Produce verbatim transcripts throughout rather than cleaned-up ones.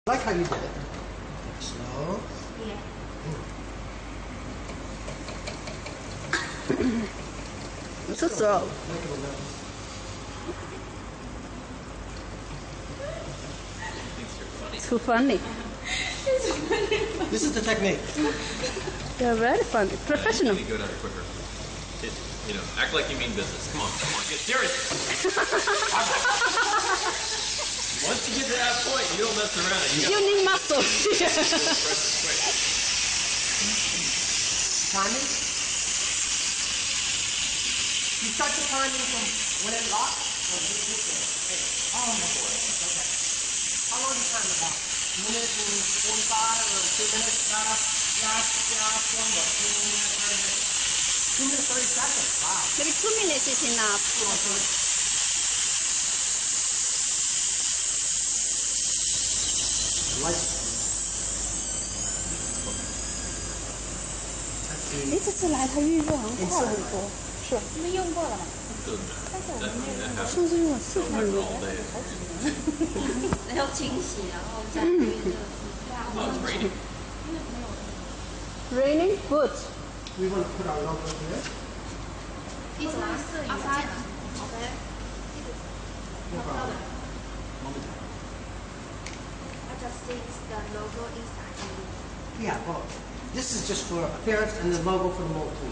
Like how you did it. Slow. Yeah. It's so slow. Make it a little. Too funny. This is the technique. They're very funny. Professional. You go down quicker. It, you know, act like you mean business. Come on, come on, get serious. Once you get to that point, you don't mess around. You, You need muscle. Timing? You start the timing from when it locks? Or this is it? Oh my boy. Okay. How long do you time about? A minute and forty-five or two minutes? Uh, yeah, yeah, one more. Two minutes, thirty minutes. Two minutes, thirty seconds. Wow. Maybe two minutes is enough. Light. 你这次来它预热好像快了很多，是吧？ 没用过了吗？ 但是我们没有。 是不是用了四分钟？ 然后清洗，然后再预热。 Oh, it's raining. Raining? Good. We want to put our logo here. 一直拿摄影机。好的。 No problem. I just see the logo inside. Yeah, well, this is just for appearance and the logo for the mold too.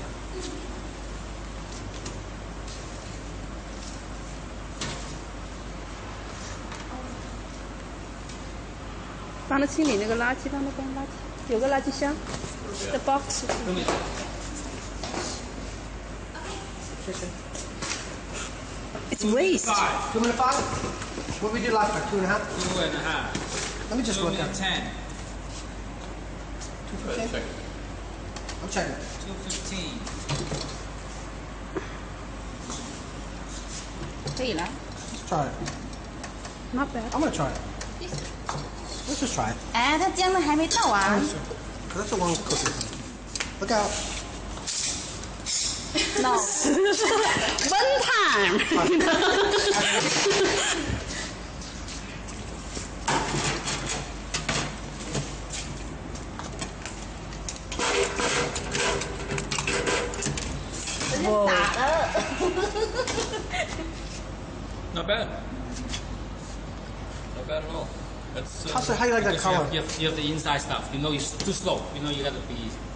帮他清理那个垃圾，帮他搬垃圾，有个垃圾箱 ，the box。It's waste. Five. Two minute five? What we did last time? Two and a half? Two and a half. Let me just Two look at minute ten. Two fifteen? I'm checking. Two fifteen. 可以了 Let's try it. ，not bad. I'm gonna try it. Let's just try it. 哎，它姜的还没到啊。 Cause that's a long cookie. Look out. No. One time. Whoa. 打了。 Not bad. Not bad at all. That's, uh, How, how you like that Because you color? have, you, have, you have the inside stuff. You know it's too slow. You know you got to be